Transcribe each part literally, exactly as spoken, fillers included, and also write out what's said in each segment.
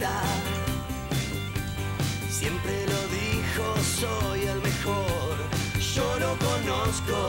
está. Siempre lo dijo, soy el mejor, yo lo conozco.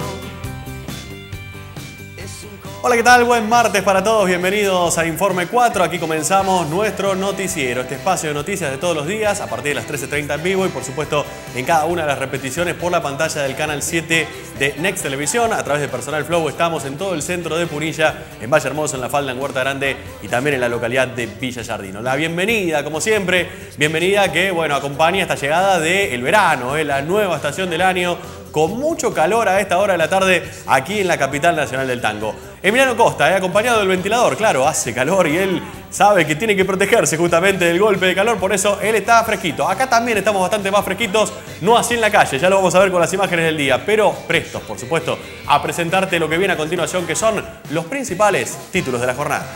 Hola, ¿qué tal? Buen martes para todos, bienvenidos a Informe cuatro. Aquí comenzamos nuestro noticiero, este espacio de noticias de todos los días a partir de las trece treinta en vivo y por supuesto en cada una de las repeticiones por la pantalla del canal siete de Next Televisión. A través de Personal Flow estamos en todo el centro de Punilla, en Valle Hermoso, en La Falda, en Huerta Grande y también en la localidad de Villa Giardino. La bienvenida, como siempre, bienvenida que, bueno, acompaña esta llegada del verano, ¿eh? La nueva estación del año, con mucho calor a esta hora de la tarde aquí en la capital nacional del tango. Emiliano Costa, eh, acompañado del ventilador, claro, hace calor y él sabe que tiene que protegerse justamente del golpe de calor, por eso él está fresquito. Acá también estamos bastante más fresquitos, no así en la calle, ya lo vamos a ver con las imágenes del día, pero prestos, por supuesto, a presentarte lo que viene a continuación, que son los principales títulos de la jornada.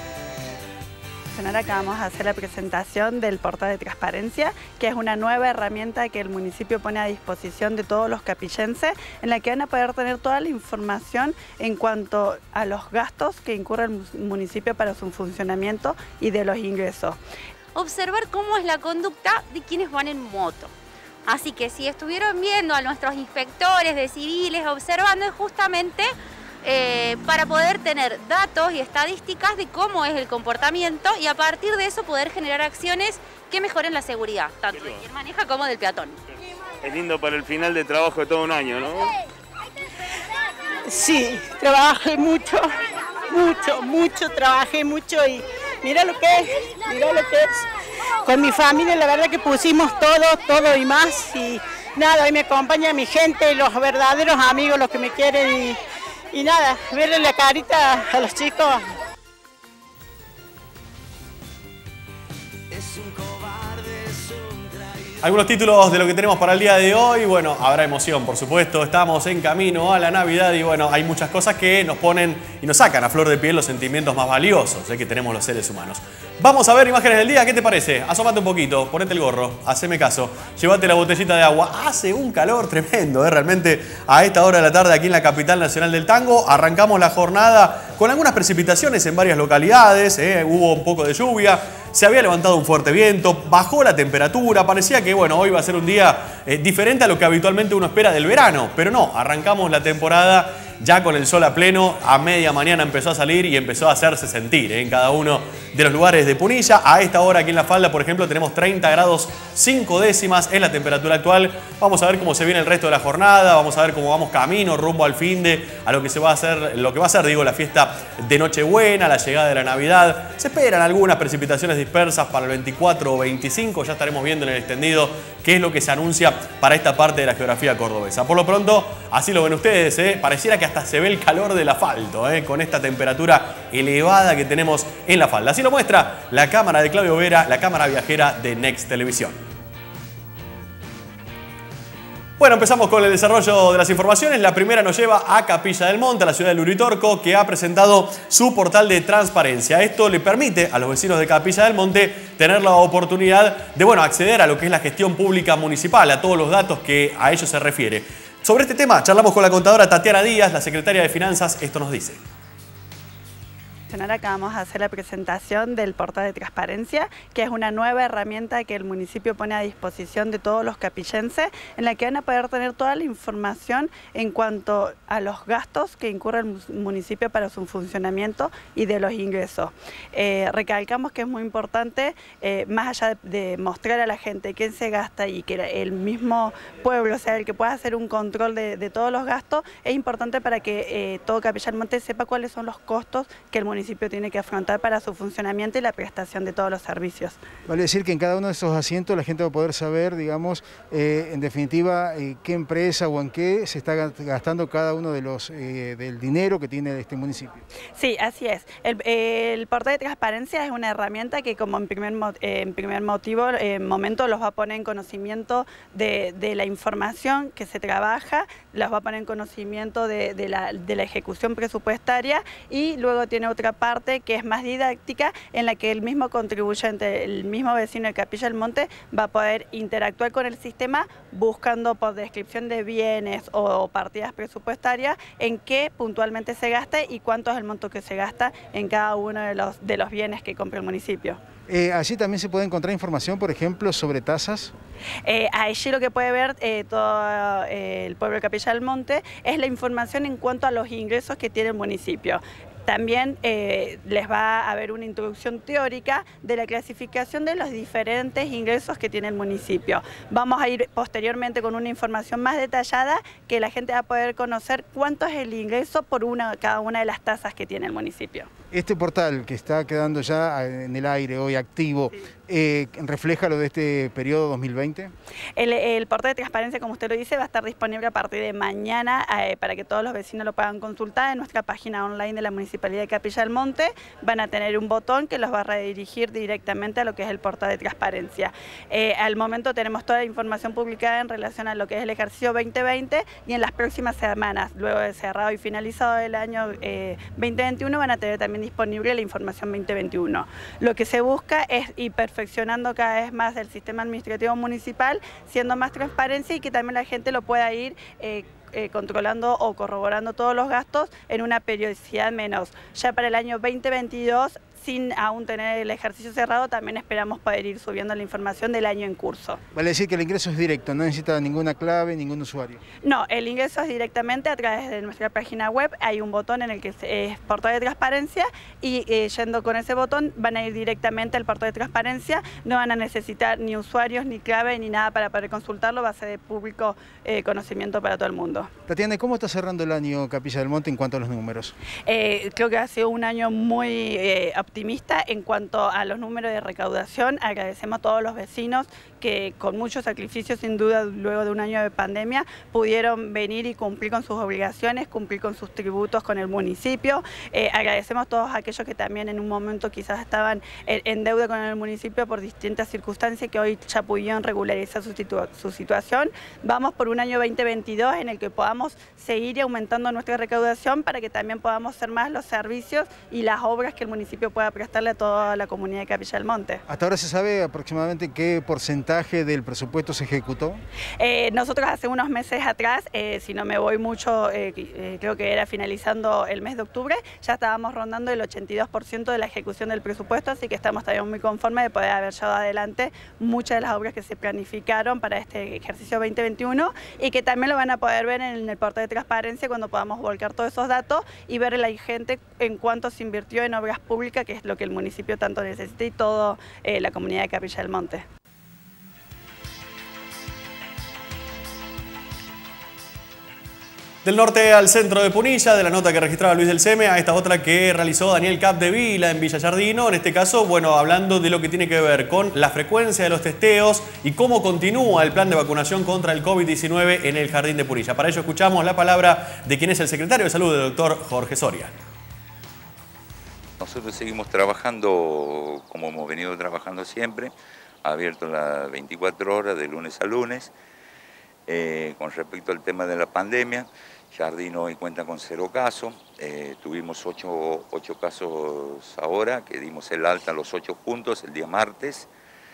Acá vamos a hacer la presentación del portal de transparencia, que es una nueva herramienta que el municipio pone a disposición de todos los capillenses, en la que van a poder tener toda la información en cuanto a los gastos que incurre el municipio para su funcionamiento y de los ingresos. Observar cómo es la conducta de quienes van en moto. Así que si estuvieron viendo a nuestros inspectores de civiles observando, es justamente Eh, para poder tener datos y estadísticas de cómo es el comportamiento y a partir de eso poder generar acciones que mejoren la seguridad, tanto de quien maneja como del peatón. Es lindo para el final de trabajo de todo un año, ¿no? Sí, trabajé mucho, mucho, mucho, trabajé mucho y mira lo que es, mira lo que es. Con mi familia la verdad que pusimos todo, todo y más y nada, hoy me acompaña mi gente, los verdaderos amigos, los que me quieren y Y nada, verle la carita a los chicos. Algunos títulos de lo que tenemos para el día de hoy. Bueno, habrá emoción, por supuesto. Estamos en camino a la Navidad y bueno, hay muchas cosas que nos ponen y nos sacan a flor de piel los sentimientos más valiosos ¿eh? que tenemos los seres humanos. Vamos a ver imágenes del día. ¿Qué te parece? Asómate un poquito, ponete el gorro, haceme caso. Llévate la botellita de agua. Hace un calor tremendo, ¿eh? realmente a esta hora de la tarde aquí en la capital nacional del tango. Arrancamos la jornada con algunas precipitaciones en varias localidades. ¿eh? Hubo un poco de lluvia. Se había levantado un fuerte viento, bajó la temperatura, parecía que bueno, hoy va a ser un día eh, diferente a lo que habitualmente uno espera del verano, pero no, arrancamos la temporada ya con el sol a pleno, a media mañana empezó a salir y empezó a hacerse sentir ¿eh? en cada uno de los lugares de Punilla. A esta hora aquí en La Falda, por ejemplo, tenemos treinta grados cinco décimas en la temperatura actual. Vamos a ver cómo se viene el resto de la jornada, vamos a ver cómo vamos camino, rumbo al finde, a lo que se va a hacer, lo que va a ser, digo, la fiesta de Nochebuena, la llegada de la Navidad. Se esperan algunas precipitaciones dispersas para el veinticuatro o veinticinco, ya estaremos viendo en el extendido qué es lo que se anuncia para esta parte de la geografía cordobesa. Por lo pronto, así lo ven ustedes, ¿eh? pareciera que hasta se ve el calor del asfalto, ¿eh? con esta temperatura elevada que tenemos en La Falda. Así lo muestra la cámara de Claudio Vera, la cámara viajera de Next Televisión. Bueno, empezamos con el desarrollo de las informaciones. La primera nos lleva a Capilla del Monte, a la ciudad de Uritorco, que ha presentado su portal de transparencia. Esto le permite a los vecinos de Capilla del Monte tener la oportunidad de bueno, acceder a lo que es la gestión pública municipal, a todos los datos que a ellos se refiere. Sobre este tema charlamos con la contadora Tatiana Díaz, la secretaria de Finanzas. Esto nos dice. Acá vamos a hacer la presentación del portal de transparencia, que es una nueva herramienta que el municipio pone a disposición de todos los capillenses, en la que van a poder tener toda la información en cuanto a los gastos que incurre el municipio para su funcionamiento y de los ingresos. Eh, recalcamos que es muy importante, eh, más allá de, de mostrar a la gente quién se gasta y que el mismo pueblo sea el que pueda hacer un control de, de todos los gastos, es importante para que eh, todo Capilla del Monte sepa cuáles son los costos que el municipio tiene que afrontar para su funcionamiento y la prestación de todos los servicios. Vale decir que en cada uno de esos asientos la gente va a poder saber, digamos, eh, en definitiva, eh, qué empresa o en qué se está gastando cada uno de los eh, del dinero que tiene este municipio. Sí, así es. El, el portal de transparencia es una herramienta que como en primer, eh, en primer motivo, eh, momento los va a poner en conocimiento de, de la información que se trabaja, los va a poner en conocimiento de, de, la, de la ejecución presupuestaria y luego tiene otra otra parte que es más didáctica, en la que el mismo contribuyente, el mismo vecino de Capilla del Monte va a poder interactuar con el sistema buscando por descripción de bienes o partidas presupuestarias en qué puntualmente se gasta y cuánto es el monto que se gasta en cada uno de los, de los bienes que compra el municipio. Eh, allí también se puede encontrar información, por ejemplo, sobre tasas. Eh, allí lo que puede ver eh, todo eh, el pueblo de Capilla del Monte es la información en cuanto a los ingresos que tiene el municipio. También eh, les va a haber una introducción teórica de la clasificación de los diferentes ingresos que tiene el municipio. Vamos a ir posteriormente con una información más detallada que la gente va a poder conocer cuánto es el ingreso por una, cada una de las tasas que tiene el municipio. Este portal que está quedando ya en el aire hoy activo, sí. eh, ¿refleja lo de este periodo dos mil veinte? El, el portal de transparencia, como usted lo dice, va a estar disponible a partir de mañana eh, para que todos los vecinos lo puedan consultar en nuestra página online de la Municipalidad de Capilla del Monte. Van a tener un botón que los va a redirigir directamente a lo que es el portal de transparencia. Eh, al momento tenemos toda la información publicada en relación a lo que es el ejercicio veinte veinte y en las próximas semanas, luego de cerrado y finalizado el año eh, veinte veintiuno, van a tener también disponible la información veinte veintiuno. Lo que se busca es ir perfeccionando cada vez más el sistema administrativo municipal, siendo más transparencia y que también la gente lo pueda ir eh, eh, controlando o corroborando todos los gastos en una periodicidad menos. Ya para el año veinte veintidós, sin aún tener el ejercicio cerrado, también esperamos poder ir subiendo la información del año en curso. Vale decir que el ingreso es directo, no necesita ninguna clave, ningún usuario. No, el ingreso es directamente a través de nuestra página web. Hay un botón en el que es portal de transparencia y eh, yendo con ese botón van a ir directamente al portal de transparencia. No van a necesitar ni usuarios, ni clave, ni nada para poder consultarlo. Va a ser de público eh, conocimiento para todo el mundo. Tatiana, ¿cómo está cerrando el año Capilla del Monte en cuanto a los números? Eh, creo que ha sido un año muy eh, optimista en cuanto a los números de recaudación. Agradecemos a todos los vecinos que con mucho sacrificio, sin duda, luego de un año de pandemia, pudieron venir y cumplir con sus obligaciones, cumplir con sus tributos con el municipio. Eh, agradecemos a todos aquellos que también en un momento quizás estaban en, en deuda con el municipio por distintas circunstancias que hoy ya pudieron regularizar su, situ su situación. Vamos por un año veinte veintidós en el que podamos seguir aumentando nuestra recaudación para que también podamos hacer más los servicios y las obras que el municipio pueda prestarle a toda la comunidad de Capilla del Monte. ¿Hasta ahora se sabe aproximadamente qué porcentaje del presupuesto se ejecutó? Eh, nosotros hace unos meses atrás, eh, si no me voy mucho, eh, eh, creo que era finalizando el mes de octubre, ya estábamos rondando el ochenta y dos por ciento de la ejecución del presupuesto, así que estamos también muy conformes de poder haber llevado adelante muchas de las obras que se planificaron para este ejercicio veinte veintiuno y que también lo van a poder ver en el portal de transparencia cuando podamos volcar todos esos datos y ver a la gente en cuánto se invirtió en obras públicas, que es lo que el municipio tanto necesita y toda eh, la comunidad de Capilla del Monte. Del norte al centro de Punilla, de la nota que registraba Luis del Seme, a esta otra que realizó Daniel Capdevila en Villa Yardino. En este caso, bueno, hablando de lo que tiene que ver con la frecuencia de los testeos y cómo continúa el plan de vacunación contra el COVID diecinueve en el Jardín de Punilla. Para ello escuchamos la palabra de quien es el secretario de Salud, el doctor Jorge Soria. Nosotros seguimos trabajando como hemos venido trabajando siempre, abierto las veinticuatro horas de lunes a lunes. Eh, con respecto al tema de la pandemia, Jardín hoy cuenta con cero casos, eh, tuvimos ocho, ocho casos ahora, que dimos el alta a los ocho puntos el día martes,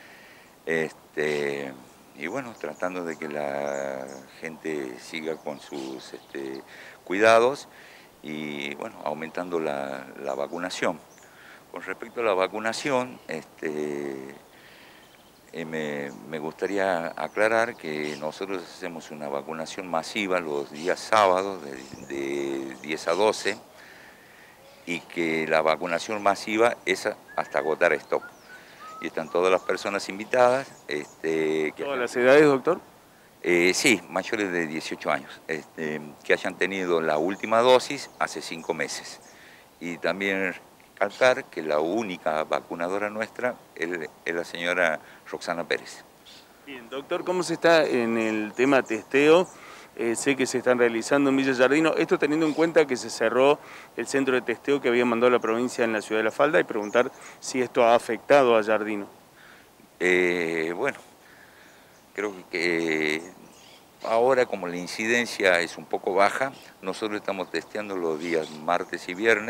este, y bueno, tratando de que la gente siga con sus este, cuidados y bueno, aumentando la, la vacunación. Con respecto a la vacunación, este, Eh, me, me gustaría aclarar que nosotros hacemos una vacunación masiva los días sábados de, de diez a doce y que la vacunación masiva es hasta agotar stock. Y están todas las personas invitadas. Este, que ¿Todas las edades, doctor? Eh, sí, mayores de dieciocho años, este, que hayan tenido la última dosis hace cinco meses. Y también recalcar que la única vacunadora nuestra es, es la señora Roxana Pérez. Bien, doctor, ¿cómo se está en el tema testeo? Eh, sé que se están realizando en Villa Yardino, esto teniendo en cuenta que se cerró el centro de testeo que había mandado la provincia en la ciudad de La Falda, y preguntar si esto ha afectado a Yardino. Eh, bueno, creo que ahora como la incidencia es un poco baja, nosotros estamos testeando los días martes y viernes,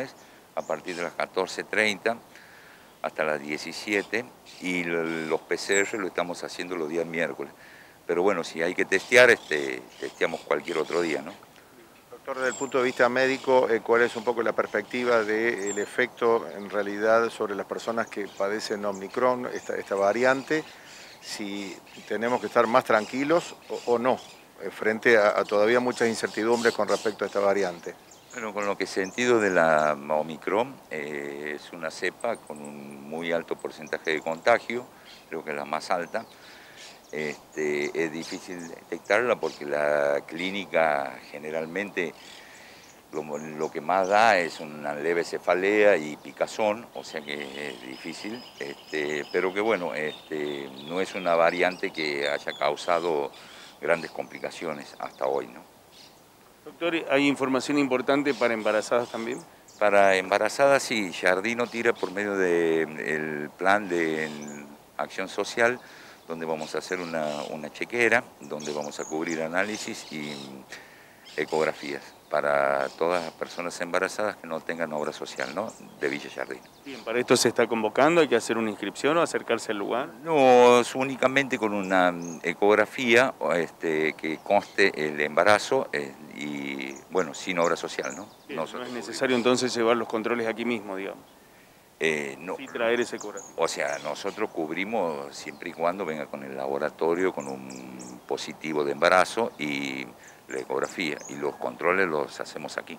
a partir de las catorce treinta hasta las diecisiete, y los P C R lo estamos haciendo los días miércoles. Pero bueno, si hay que testear, este, testeamos cualquier otro día, ¿no? Doctor, desde el punto de vista médico, eh, ¿cuál es un poco la perspectiva del efecto en realidad sobre las personas que padecen Omicron, esta, esta variante? Si tenemos que estar más tranquilos o, o no, eh, frente a, a todavía muchas incertidumbres con respecto a esta variante. Bueno, con lo que he sentido de la Omicron, eh, es una cepa con un muy alto porcentaje de contagio, creo que es la más alta. Este, es difícil detectarla porque la clínica generalmente lo, lo que más da es una leve cefalea y picazón, o sea que es difícil, este, pero que bueno, este, no es una variante que haya causado grandes complicaciones hasta hoy, ¿no? Doctor, ¿hay información importante para embarazadas también? Para embarazadas sí, Giardino tira por medio del plan de acción social, donde vamos a hacer una, una chequera, donde vamos a cubrir análisis y ecografías para todas las personas embarazadas que no tengan obra social, ¿no?, de Villa Giardino. Bien, ¿para esto se está convocando? ¿Hay que hacer una inscripción o acercarse al lugar? No, es únicamente con una ecografía este, que conste el embarazo eh, y, bueno, sin obra social, ¿no? Bien, no es necesario entonces llevar los controles aquí mismo, digamos. Eh, no. Sí, traer ese ecografía. O sea, nosotros cubrimos siempre y cuando venga con el laboratorio, con un positivo de embarazo y la ecografía, y los controles los hacemos aquí.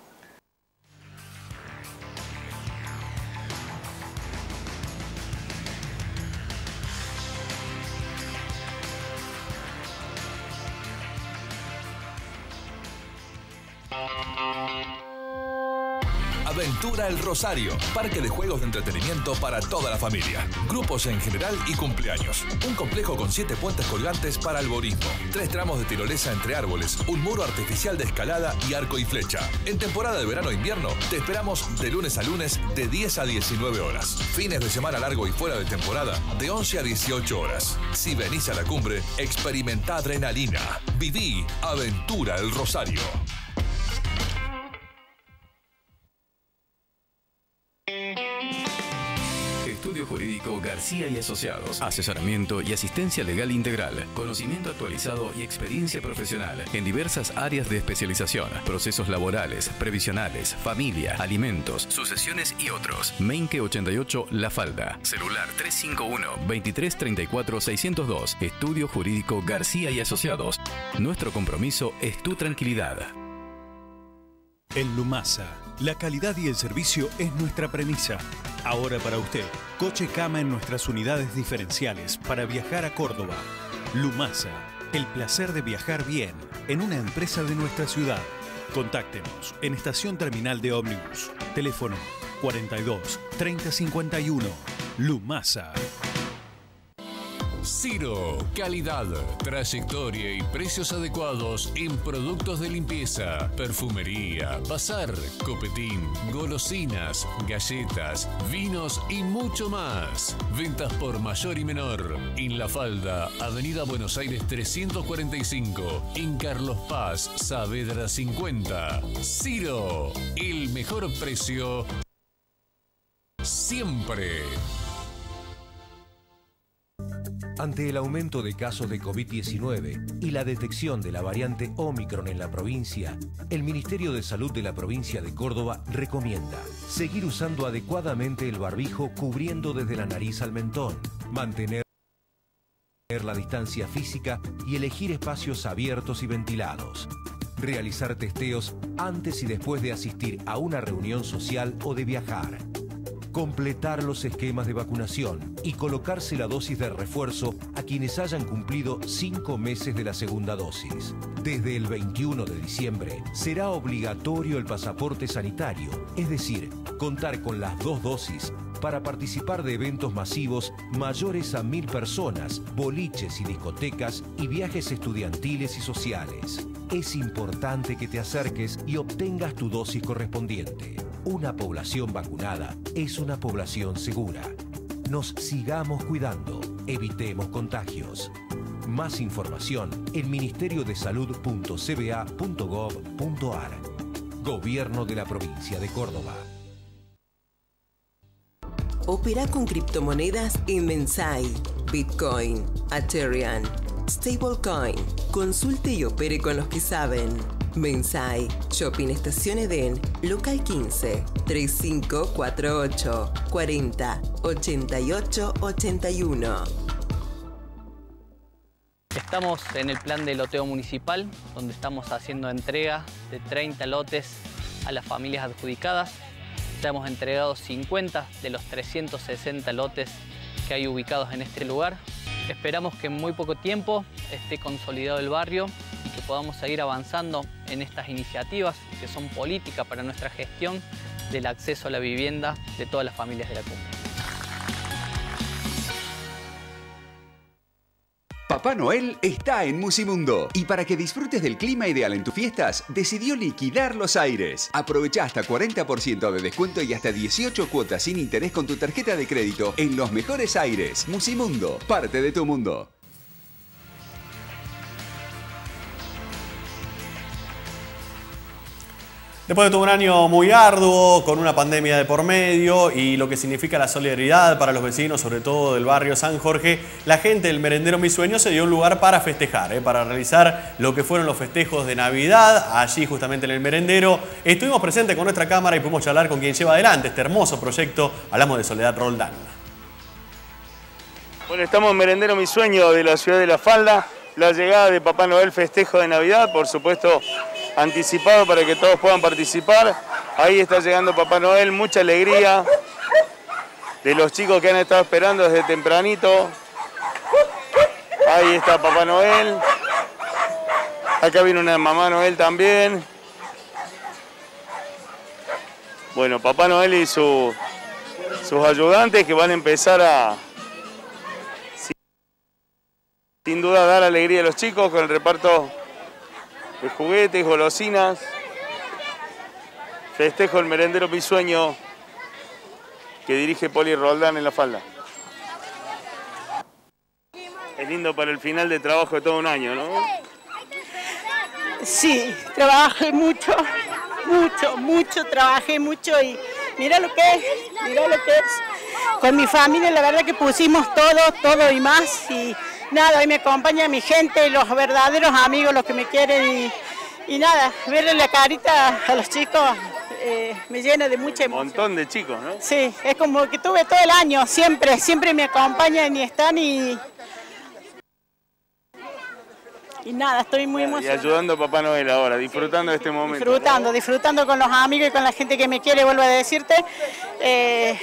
Aventura El Rosario, parque de juegos de entretenimiento para toda la familia. Grupos en general y cumpleaños. Un complejo con siete puentes colgantes para algoritmo. Tres tramos de tirolesa entre árboles. Un muro artificial de escalada y arco y flecha. En temporada de verano e invierno, te esperamos de lunes a lunes de diez a diecinueve horas. Fines de semana largo y fuera de temporada, de once a dieciocho horas. Si venís a la cumbre, experimenta adrenalina. Viví Aventura El Rosario. Estudio Jurídico García y Asociados. Asesoramiento y asistencia legal integral. Conocimiento actualizado y experiencia profesional en diversas áreas de especialización. Procesos laborales, previsionales, familia, alimentos, sucesiones y otros. Meinque ochenta y ocho La Falda. Celular tres cinco uno, veintitrés treinta y cuatro seiscientos dos. Estudio Jurídico García y Asociados. Nuestro compromiso es tu tranquilidad. En Lumasa, la calidad y el servicio es nuestra premisa. Ahora para usted, coche cama en nuestras unidades diferenciales para viajar a Córdoba. Lumasa, el placer de viajar bien en una empresa de nuestra ciudad. Contáctenos en Estación Terminal de Ómnibus. Teléfono cuarenta y dos, treinta cincuenta y uno. Lumasa. Ciro, calidad, trayectoria y precios adecuados en productos de limpieza, perfumería, bazar, copetín, golosinas, galletas, vinos y mucho más. Ventas por mayor y menor. En La Falda, Avenida Buenos Aires trescientos cuarenta y cinco. En Carlos Paz, Saavedra cincuenta. Ciro, el mejor precio siempre. Ante el aumento de casos de COVID diecinueve y la detección de la variante Omicron en la provincia, el Ministerio de Salud de la provincia de Córdoba recomienda seguir usando adecuadamente el barbijo cubriendo desde la nariz al mentón, mantener la distancia física y elegir espacios abiertos y ventilados. Realizar testeos antes y después de asistir a una reunión social o de viajar. Completar los esquemas de vacunación y colocarse la dosis de refuerzo a quienes hayan cumplido cinco meses de la segunda dosis. Desde el veintiuno de diciembre será obligatorio el pasaporte sanitario, es decir, contar con las dos dosis para participar de eventos masivos mayores a mil personas, boliches y discotecas y viajes estudiantiles y sociales. Es importante que te acerques y obtengas tu dosis correspondiente. Una población vacunada es una población segura. Nos sigamos cuidando, evitemos contagios. Más información en ministerio de salud punto c b a punto gov punto a r. Gobierno de la provincia de Córdoba. Opera con criptomonedas en Mensai, Bitcoin, Ethereum, Stablecoin. Consulte y opere con los que saben. Mensai, Shopping Estación Edén, local quince, treinta y cinco cuarenta y ocho, cuarenta, ochenta y ocho, ochenta y uno. Estamos en el plan de loteo municipal, donde estamos haciendo entrega de treinta lotes a las familias adjudicadas. Ya hemos entregado cincuenta de los trescientos sesenta lotes que hay ubicados en este lugar. Esperamos que en muy poco tiempo esté consolidado el barrio y que podamos seguir avanzando en estas iniciativas que son políticas para nuestra gestión del acceso a la vivienda de todas las familias de la Cumbre. Papá Noel está en Musimundo y para que disfrutes del clima ideal en tus fiestas, decidió liquidar los aires. Aprovecha hasta cuarenta por ciento de descuento y hasta dieciocho cuotas sin interés con tu tarjeta de crédito en los mejores aires. Musimundo, parte de tu mundo. Después de todo un año muy arduo, con una pandemia de por medio y lo que significa la solidaridad para los vecinos, sobre todo del barrio San Jorge, la gente del merendero Mi Sueño se dio un lugar para festejar, ¿eh? para realizar lo que fueron los festejos de Navidad, allí justamente en el merendero. Estuvimos presentes con nuestra cámara y pudimos charlar con quien lleva adelante este hermoso proyecto. Hablamos de Soledad Roldán. Bueno, estamos en Merendero Mi Sueño de la ciudad de La Falda. La llegada de Papá Noel, festejo de Navidad, por supuesto anticipado para que todos puedan participar. Ahí está llegando Papá Noel, mucha alegría de los chicos que han estado esperando desde tempranito. Ahí está Papá Noel. Acá viene una Mamá Noel también. Bueno, Papá Noel y su, sus ayudantes que van a empezar a, sin duda, dar alegría a los chicos con el reparto de juguetes, golosinas. Festejo el merendero Mi Sueño que dirige Poli Roldán en La Falda. Es lindo para el final de trabajo de todo un año, ¿no? Sí, trabajé mucho, mucho, mucho, trabajé mucho y mira lo que es, mira lo que es. Con mi familia la verdad que pusimos todo, todo y más y nada, hoy me acompaña mi gente, los verdaderos amigos, los que me quieren y, y nada, verle la carita a los chicos eh, me llena de mucha emoción. Un montón de chicos, ¿no? Sí, es como que tuve todo el año, siempre, siempre me acompañan y están y... Y nada, estoy muy emocionada. Y ayudando a Papá Noel ahora, disfrutando de este momento. Disfrutando, ¿no? disfrutando con los amigos y con la gente que me quiere, vuelvo a decirte. Eh,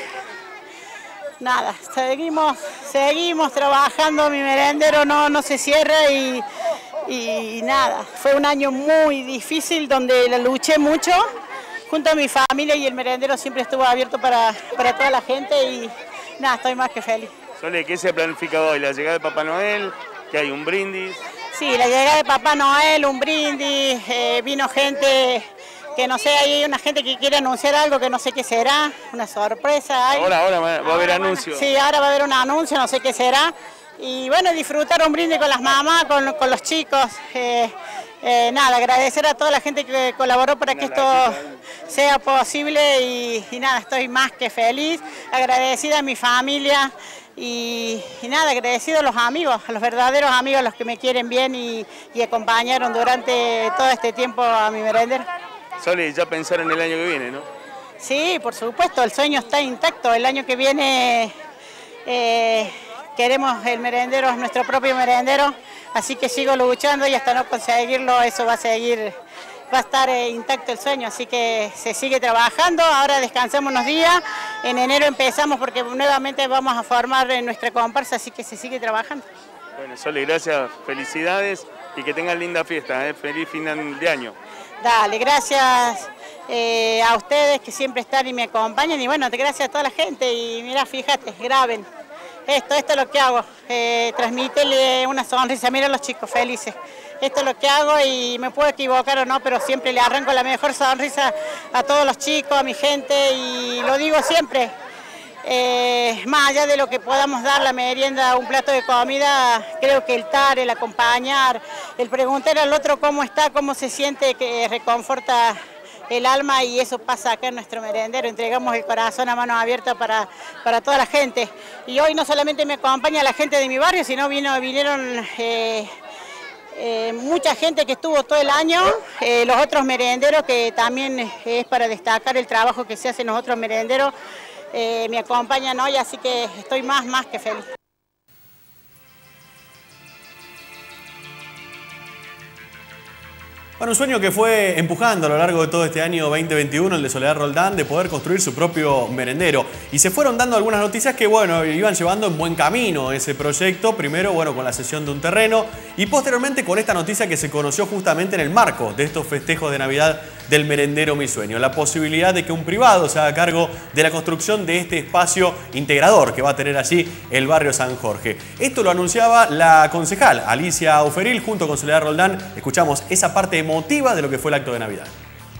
nada, seguimos, seguimos trabajando, mi merendero no, no se cierra y, y nada. Fue un año muy difícil donde la luché mucho junto a mi familia y el merendero siempre estuvo abierto para, para toda la gente y nada, estoy más que feliz. Sole, ¿qué se ha planificado hoy? ¿La llegada de Papá Noel? ¿Que hay un brindis? Sí, la llegada de Papá Noel, un brindis, eh, vino gente que no sé, hay una gente que quiere anunciar algo que no sé qué será, una sorpresa. Hay. Ahora, ahora va a haber anuncio. Sí, ahora va a haber un anuncio, no sé qué será. Y bueno, disfrutar un brindis con las mamás, con, con los chicos. Eh, eh, nada, agradecer a toda la gente que colaboró para que esto sea posible y, y nada, estoy más que feliz, agradecida a mi familia. Y, y nada, agradecido a los amigos, a los verdaderos amigos, a los que me quieren bien y, y acompañaron durante todo este tiempo a mi merendero. Sole, ya pensar en el año que viene, ¿no? Sí, por supuesto, el sueño está intacto. El año que viene eh, queremos el merendero, nuestro propio merendero, así que sigo luchando y hasta no conseguirlo, eso va a seguir, va a estar eh, intacto el sueño, así que se sigue trabajando. Ahora descansamos unos días, en enero empezamos porque nuevamente vamos a formar en nuestra comparsa, así que se sigue trabajando. Bueno, Sole, gracias, felicidades y que tengan linda fiesta, ¿eh? Feliz final de año. Dale, gracias eh, a ustedes que siempre están y me acompañan y bueno, gracias a toda la gente y mira, fíjate, graben. Esto, esto es lo que hago, eh, transmítele una sonrisa, mira a los chicos felices. Esto es lo que hago y me puedo equivocar o no, pero siempre le arranco la mejor sonrisa a todos los chicos, a mi gente y lo digo siempre. Eh, más allá de lo que podamos dar, la merienda, un plato de comida, creo que el tar, el acompañar, el preguntar al otro cómo está, cómo se siente, que reconforta el alma y eso pasa acá en nuestro merendero. Entregamos el corazón a mano abierta para, para toda la gente. Y hoy no solamente me acompaña la gente de mi barrio, sino vino, vinieron eh, eh, mucha gente que estuvo todo el año, eh, los otros merenderos, que también es para destacar el trabajo que se hace en los otros merenderos, eh, me acompañan hoy, así que estoy más, más que feliz. Bueno, un sueño que fue empujando a lo largo de todo este año veinte veintiuno, el de Soledad Roldán, de poder construir su propio merendero. Y se fueron dando algunas noticias que, bueno, iban llevando en buen camino ese proyecto. Primero, bueno, con la cesión de un terreno y posteriormente con esta noticia que se conoció justamente en el marco de estos festejos de Navidad del merendero Mi Sueño. La posibilidad de que un privado se haga cargo de la construcción de este espacio integrador que va a tener allí el barrio San Jorge. Esto lo anunciaba la concejal Alicia Oferil junto con Soledad Roldán. Escuchamos esa parte emotiva de lo que fue el acto de Navidad.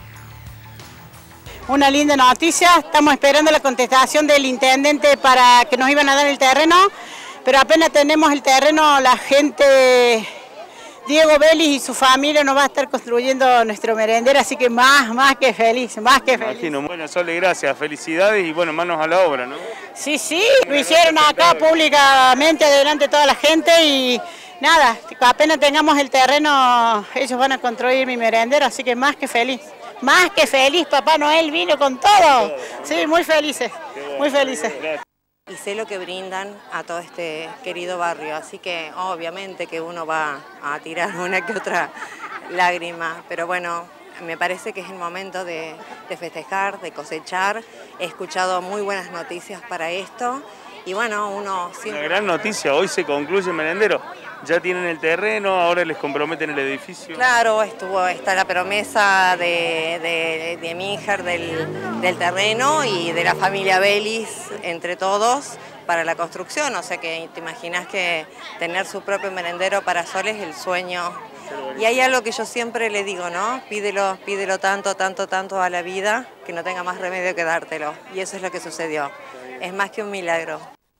Una linda noticia, estamos esperando la contestación del intendente para que nos iban a dar el terreno, pero apenas tenemos el terreno, la gente, Diego Vélez y su familia nos va a estar construyendo nuestro merendero, así que más, más que feliz, más que feliz. Imagino. Bueno, Sole, gracias, felicidades y bueno, manos a la obra, ¿no? Sí, sí, lo hicieron acá públicamente delante de toda la gente y nada, apenas tengamos el terreno, ellos van a construir mi merendero, así que más que feliz. Más que feliz, Papá Noel vino con todo. Sí, muy felices, muy felices. Y sé lo que brindan a todo este querido barrio, así que obviamente que uno va a tirar una que otra lágrima, pero bueno, me parece que es el momento de, de festejar, de cosechar. He escuchado muy buenas noticias para esto y bueno, uno siempre... Una gran noticia, hoy se concluye el merendero. Ya tienen el terreno, ahora les comprometen el edificio. Claro, estuvo, está la promesa de, de, de Míger del, del terreno y de la familia Vélez, entre todos, para la construcción. O sea que te imaginas que tener su propio merendero para Sol es el sueño. Y hay algo que yo siempre le digo, ¿no? Pídelo, pídelo tanto, tanto, tanto a la vida, que no tenga más remedio que dártelo. Y eso es lo que sucedió. Es más que un milagro.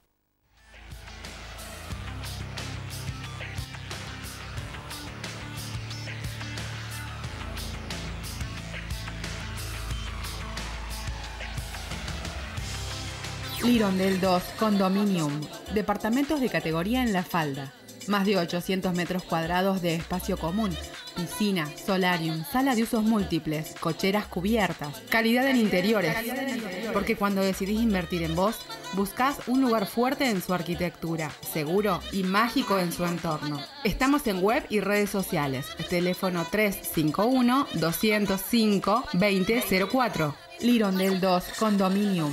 Lirondel dos Condominium, departamentos de categoría en La Falda. Más de ochocientos metros cuadrados de espacio común, piscina, solarium, sala de usos múltiples, cocheras cubiertas, calidad en interiores. Porque cuando decidís invertir en vos, buscás un lugar fuerte en su arquitectura, seguro y mágico en su entorno. Estamos en web y redes sociales. Teléfono tres cinco uno, dos cero cinco, dos cero cero cuatro. Lirondel dos Condominium.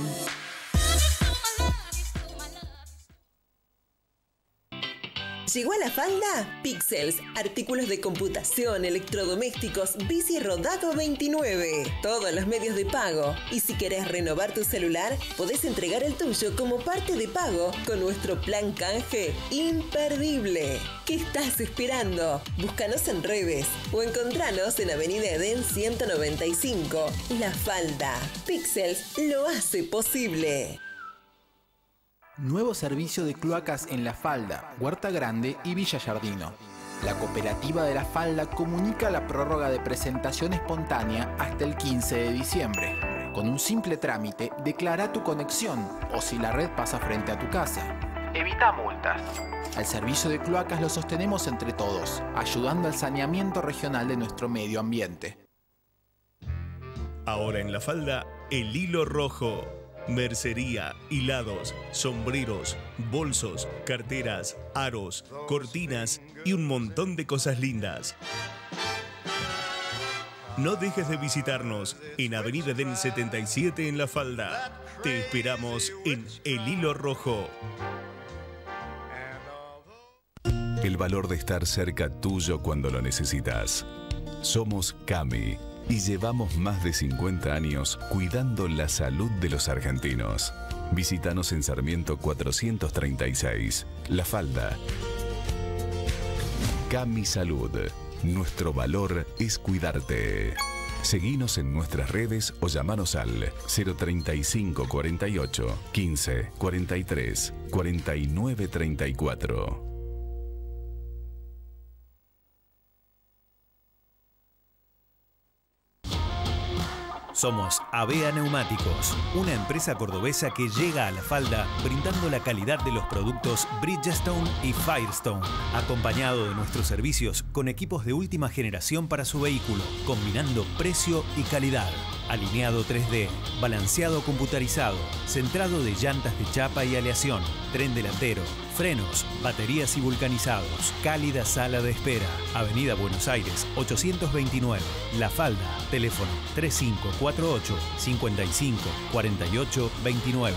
¿Llegó a La Falda? Pixels, artículos de computación, electrodomésticos, bici rodado veintinueve. Todos los medios de pago. Y si querés renovar tu celular, podés entregar el tuyo como parte de pago con nuestro plan canje imperdible. ¿Qué estás esperando? Búscanos en redes o encontranos en Avenida Edén ciento noventa y cinco. La Falda. Pixels lo hace posible. Nuevo servicio de cloacas en La Falda, Huerta Grande y Villa Yardino. La Cooperativa de La Falda comunica la prórroga de presentación espontánea hasta el quince de diciembre. Con un simple trámite, declara tu conexión o si la red pasa frente a tu casa. Evita multas. Al servicio de cloacas lo sostenemos entre todos, ayudando al saneamiento regional de nuestro medio ambiente. Ahora en La Falda, el hilo rojo. Mercería, hilados, sombreros, bolsos, carteras, aros, cortinas y un montón de cosas lindas. No dejes de visitarnos en Avenida Edén setenta y siete en La Falda. Te esperamos en El Hilo Rojo. El valor de estar cerca tuyo cuando lo necesitas. Somos Cami. Y llevamos más de cincuenta años cuidando la salud de los argentinos. Visítanos en Sarmiento cuatrocientos treinta y seis, La Falda. Cami Salud. Nuestro valor es cuidarte. Seguinos en nuestras redes o llamanos al cero treinta y cinco cuarenta y ocho, quince, cuarenta y tres, cuarenta y nueve treinta y cuatro. Somos Avea Neumáticos, una empresa cordobesa que llega a La Falda brindando la calidad de los productos Bridgestone y Firestone, acompañado de nuestros servicios con equipos de última generación para su vehículo, combinando precio y calidad. Alineado tres D, balanceado computarizado, centrado de llantas de chapa y aleación, tren delantero, frenos, baterías y vulcanizados, cálida sala de espera. Avenida Buenos Aires, ochocientos veintinueve, La Falda, teléfono tres cinco cuatro ocho, cinco cinco, cuatro ocho dos nueve.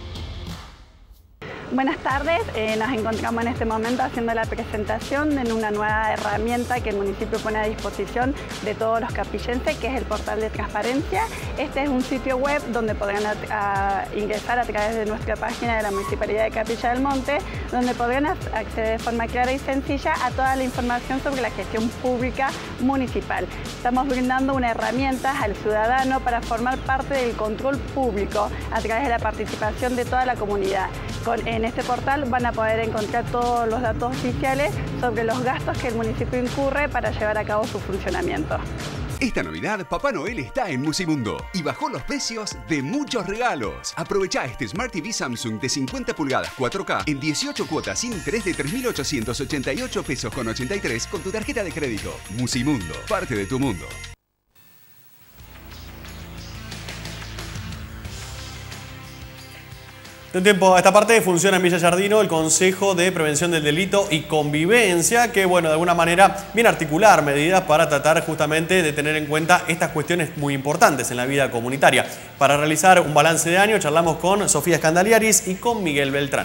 Buenas tardes, eh, nos encontramos en este momento haciendo la presentación de una nueva herramienta que el municipio pone a disposición de todos los capillenses, que es el portal de transparencia. Este es un sitio web donde podrán a, a ingresar a través de nuestra página de la Municipalidad de Capilla del Monte, donde podrán acceder de forma clara y sencilla a toda la información sobre la gestión pública municipal. Estamos brindando una herramienta al ciudadano para formar parte del control público a través de la participación de toda la comunidad. Con, en este portal van a poder encontrar todos los datos oficiales sobre los gastos que el municipio incurre para llevar a cabo su funcionamiento. Esta Navidad, Papá Noel está en Musimundo y bajó los precios de muchos regalos. Aprovecha este Smart T V Samsung de cincuenta pulgadas cuatro K en dieciocho cuotas sin interés de tres mil ochocientos ochenta y ocho pesos con ochenta y tres con tu tarjeta de crédito. Musimundo, parte de tu mundo. De un tiempo a esta parte funciona en Villa Yardino el Consejo de Prevención del Delito y Convivencia, que bueno, de alguna manera viene a articular medidas para tratar justamente de tener en cuenta estas cuestiones muy importantes en la vida comunitaria. Para realizar un balance de año charlamos con Sofía Scandaliaris y con Miguel Beltrán.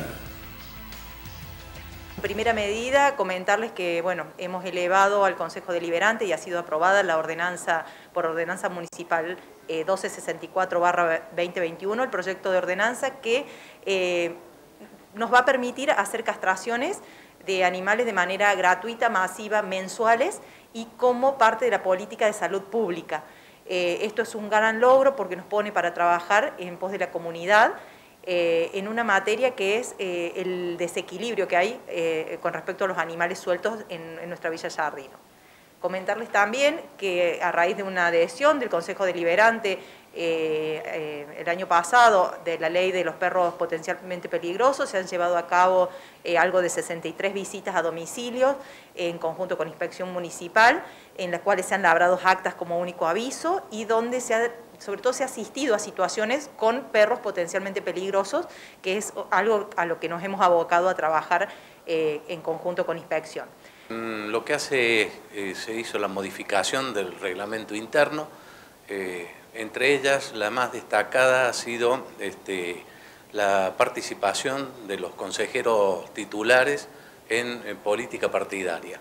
Primera medida, comentarles que bueno, hemos elevado al Consejo Deliberante y ha sido aprobada la ordenanza por ordenanza municipal eh, doce sesenta y cuatro barra veinte veintiuno, el proyecto de ordenanza que eh, nos va a permitir hacer castraciones de animales de manera gratuita, masiva, mensuales y como parte de la política de salud pública. Eh, esto es un gran logro porque nos pone para trabajar en pos de la comunidad, Eh, en una materia que es eh, el desequilibrio que hay eh, con respecto a los animales sueltos en, en nuestra Villa Yardino. Comentarles también que a raíz de una adhesión del Consejo Deliberante eh, eh, el año pasado de la ley de los perros potencialmente peligrosos, se han llevado a cabo eh, algo de sesenta y tres visitas a domicilios en conjunto con Inspección Municipal, en las cuales se han labrado actas como único aviso y donde se ha sobre todo se ha asistido a situaciones con perros potencialmente peligrosos, que es algo a lo que nos hemos abocado a trabajar eh, en conjunto con Inspección. Lo que hace, eh, se hizo la modificación del reglamento interno, eh, entre ellas la más destacada ha sido este, la participación de los consejeros titulares en, en política partidaria.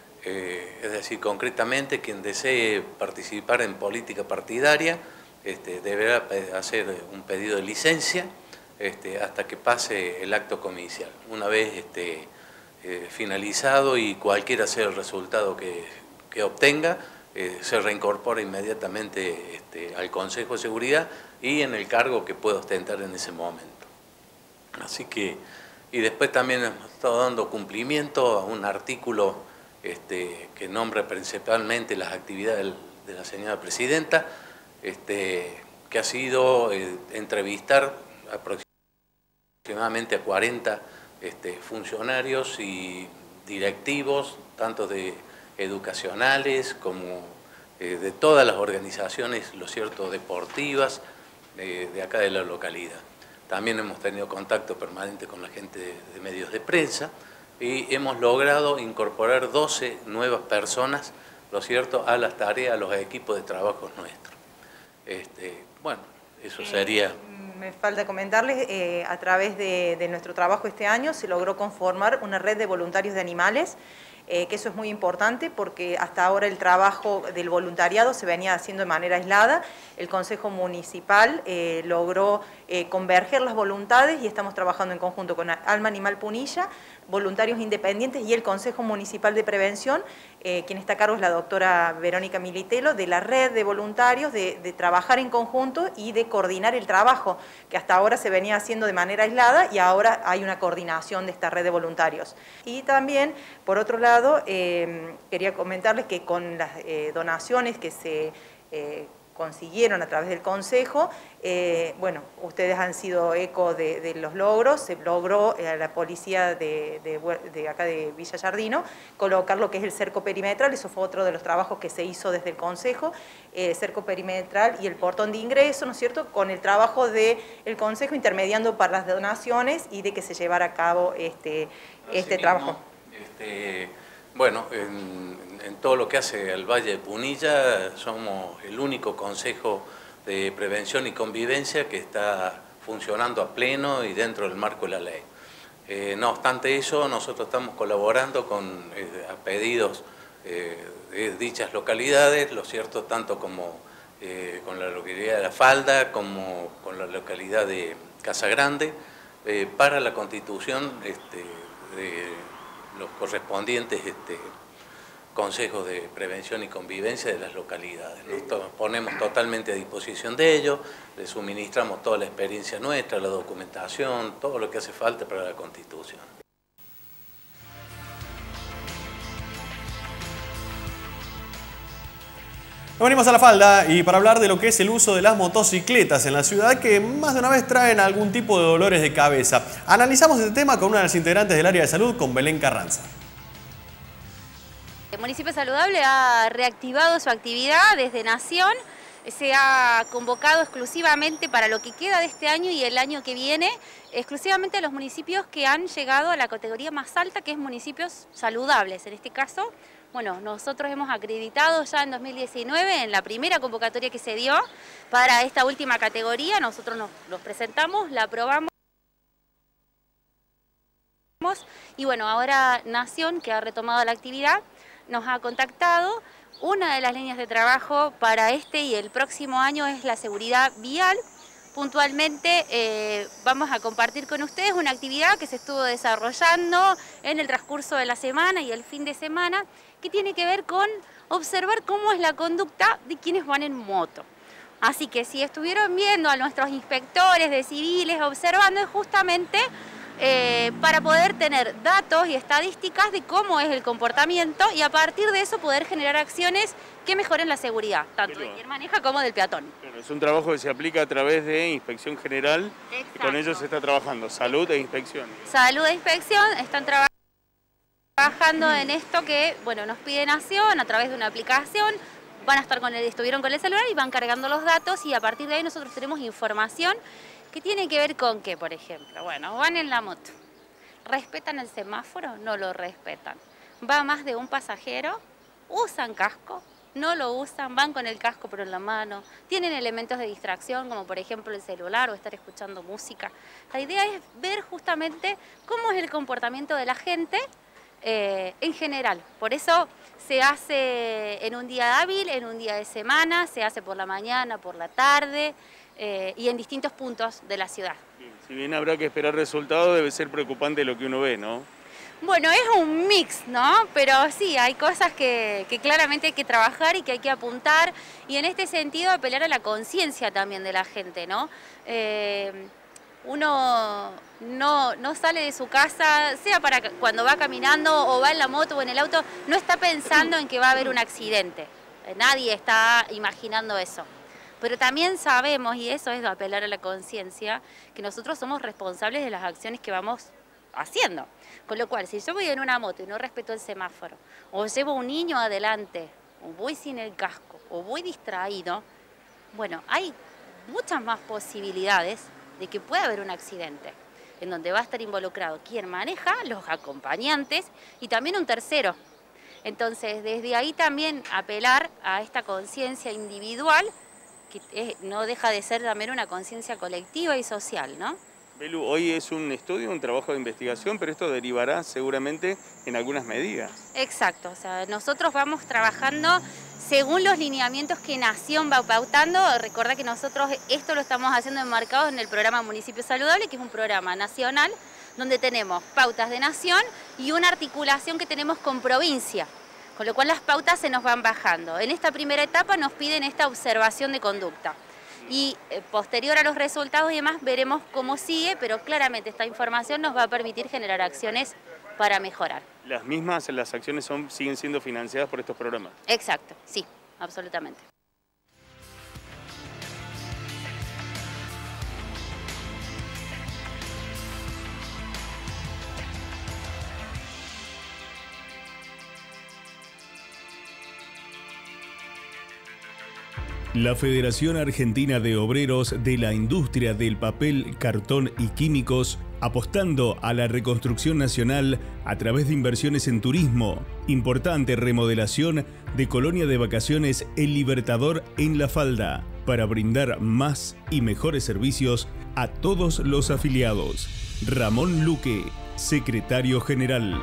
Eh, es decir, concretamente quien desee participar en política partidaria Este, deberá hacer un pedido de licencia este, hasta que pase el acto comicial. Una vez este, eh, finalizado y cualquiera sea el resultado que, que obtenga, eh, se reincorpora inmediatamente este, al Consejo de Seguridad y en el cargo que pueda ostentar en ese momento. Así que, y después también hemos estado dando cumplimiento a un artículo este, que nombra principalmente las actividades de la señora presidenta, Este, que ha sido eh, entrevistar aproximadamente a cuarenta este, funcionarios y directivos, tanto de educacionales como eh, de todas las organizaciones, lo cierto, deportivas eh, de acá de la localidad. También hemos tenido contacto permanente con la gente de, de medios de prensa y hemos logrado incorporar doce nuevas personas, lo cierto, a las tareas, a los equipos de trabajo nuestros. Este, bueno, eso sería... Eh, me falta comentarles, eh, a través de, de nuestro trabajo este año se logró conformar una red de voluntarios de animales, eh, que eso es muy importante porque hasta ahora el trabajo del voluntariado se venía haciendo de manera aislada. El Consejo Municipal eh, logró eh, converger las voluntades y estamos trabajando en conjunto con Alma Animal Punilla, voluntarios independientes y el Consejo Municipal de Prevención, eh, quien está a cargo es la doctora Verónica Militelo, de la red de voluntarios, de, de trabajar en conjunto y de coordinar el trabajo, que hasta ahora se venía haciendo de manera aislada y ahora hay una coordinación de esta red de voluntarios. Y también, por otro lado, eh, quería comentarles que con las eh, donaciones que se... Eh, consiguieron a través del Consejo. Eh, bueno, ustedes han sido eco de, de los logros. Se logró a la policía de, de, de acá de Villa Yardino colocar lo que es el cerco perimetral. Eso fue otro de los trabajos que se hizo desde el Consejo, eh, cerco perimetral y el portón de ingreso, ¿no es cierto?, con el trabajo del Consejo intermediando para las donaciones y de que se llevara a cabo este, este mismo, trabajo. Este, bueno, en, en todo lo que hace al Valle de Punilla somos el único consejo de prevención y convivencia que está funcionando a pleno y dentro del marco de la ley. Eh, no obstante eso, nosotros estamos colaborando con eh, a pedidos eh, de dichas localidades, lo cierto, tanto como eh, con la localidad de La Falda como con la localidad de Casa Grande, eh, para la constitución este, de los correspondientes este, consejos de prevención y convivencia de las localidades. Nos to- ponemos totalmente a disposición de ellos, les suministramos toda la experiencia nuestra, la documentación, todo lo que hace falta para la Constitución. Nos venimos a La Falda y para hablar de lo que es el uso de las motocicletas en la ciudad, que más de una vez traen algún tipo de dolores de cabeza. Analizamos este tema con una de las integrantes del área de salud, con Belén Carranza. El Municipio Saludable ha reactivado su actividad desde Nación, se ha convocado exclusivamente para lo que queda de este año y el año que viene, exclusivamente a los municipios que han llegado a la categoría más alta, que es municipios saludables. En este caso, bueno, nosotros hemos acreditado ya en dos mil diecinueve, en la primera convocatoria que se dio para esta última categoría, nosotros nos, nos presentamos, la aprobamos. Y bueno, ahora Nación, que ha retomado la actividad, nos ha contactado. Una de las líneas de trabajo para este y el próximo año es la seguridad vial. Puntualmente eh, vamos a compartir con ustedes una actividad que se estuvo desarrollando en el transcurso de la semana y el fin de semana, que tiene que ver con observar cómo es la conducta de quienes van en moto. Así que si estuvieron viendo a nuestros inspectores de civiles observando, es justamente Eh, para poder tener datos y estadísticas de cómo es el comportamiento y a partir de eso poder generar acciones que mejoren la seguridad, tanto Pero, de quien maneja como del peatón. Pero es un trabajo que se aplica a través de Inspección General. Exacto. Y con ellos se está trabajando, salud e inspección. Salud e Inspección están traba- trabajando en esto que, bueno, nos pide Nación a través de una aplicación. Van a estar con el, estuvieron con el celular y van cargando los datos y a partir de ahí nosotros tenemos información que tiene que ver con qué, por ejemplo. Bueno, van en la moto, ¿respetan el semáforo? No lo respetan. ¿Va más de un pasajero? ¿Usan casco? No lo usan, van con el casco pero en la mano. Tienen elementos de distracción como por ejemplo el celular o estar escuchando música. La idea es ver justamente cómo es el comportamiento de la gente eh, en general. Por eso se hace en un día hábil, en un día de semana, se hace por la mañana, por la tarde, Eh, y en distintos puntos de la ciudad. Si bien habrá que esperar resultados, debe ser preocupante lo que uno ve, ¿no? Bueno, es un mix, ¿no? Pero sí, hay cosas que, que claramente hay que trabajar y que hay que apuntar, y en este sentido apelar a la conciencia también de la gente, ¿no? Eh, uno no, no sale de su casa, sea para cuando va caminando o va en la moto o en el auto, no está pensando en que va a haber un accidente. Nadie está imaginando eso. Pero también sabemos, y eso es apelar a la conciencia, que nosotros somos responsables de las acciones que vamos haciendo. Con lo cual, si yo voy en una moto y no respeto el semáforo, o llevo un niño adelante, o voy sin el casco, o voy distraído, bueno, hay muchas más posibilidades de que pueda haber un accidente, en donde va a estar involucrado quien maneja, los acompañantes y también un tercero. Entonces, desde ahí también apelar a esta conciencia individual, que es, no deja de ser también una conciencia colectiva y social, ¿no? Belu, hoy es un estudio, un trabajo de investigación, pero esto derivará seguramente en algunas medidas. Exacto, o sea, nosotros vamos trabajando según los lineamientos que Nación va pautando. Recordá que nosotros esto lo estamos haciendo enmarcado en el programa Municipio Saludable, que es un programa nacional donde tenemos pautas de Nación y una articulación que tenemos con provincia. Con lo cual las pautas se nos van bajando. En esta primera etapa nos piden esta observación de conducta. Y eh, posterior a los resultados y demás veremos cómo sigue, pero claramente esta información nos va a permitir generar acciones para mejorar. Las mismas, las acciones son, siguen siendo financiadas por estos programas. Exacto, sí, absolutamente. La Federación Argentina de Obreros de la Industria del Papel, Cartón y Químicos, apostando a la reconstrucción nacional a través de inversiones en turismo. Importante remodelación de colonia de vacaciones El Libertador en La Falda, para brindar más y mejores servicios a todos los afiliados. Ramón Luque, secretario general.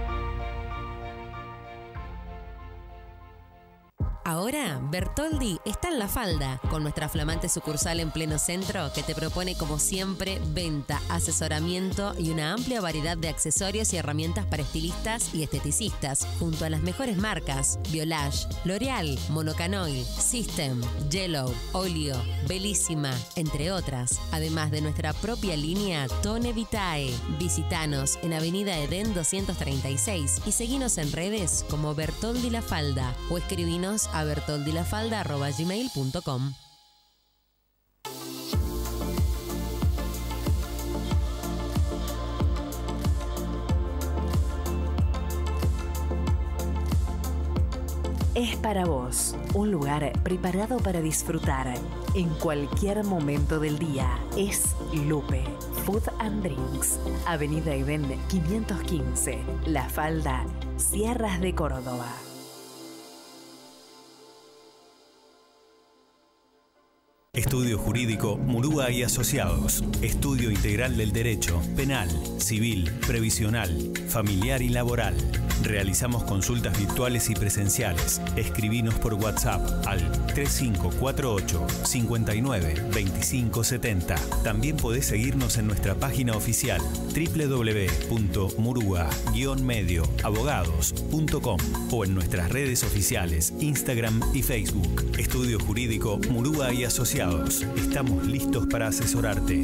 Ahora, Bertoldi está en La Falda, con nuestra flamante sucursal en pleno centro que te propone como siempre venta, asesoramiento y una amplia variedad de accesorios y herramientas para estilistas y esteticistas, junto a las mejores marcas Biolage, L'Oreal, Monocanoil, System, Yellow, Olio, Bellissima, entre otras, además de nuestra propia línea Tone Vitae. Visítanos en Avenida Edén doscientos treinta y seis y seguinos en redes como Bertoldi La Falda o escribinos a bertoldilafalda arroba gmail punto com. Es para vos, un lugar preparado para disfrutar en cualquier momento del día. Es Lupe Food and Drinks, Avenida Edén quinientos quince, La Falda, Sierras de Córdoba. Estudio Jurídico Murúa y Asociados. Estudio integral del derecho, penal, civil, previsional, familiar y laboral. Realizamos consultas virtuales y presenciales. Escribinos por WhatsApp al tres cinco cuatro ocho, cinco nueve, dos cinco siete cero. También podés seguirnos en nuestra página oficial doble u doble u doble u punto murúa guión medio abogados punto com o en nuestras redes oficiales Instagram y Facebook. Estudio Jurídico Murúa y Asociados. Estamos listos para asesorarte.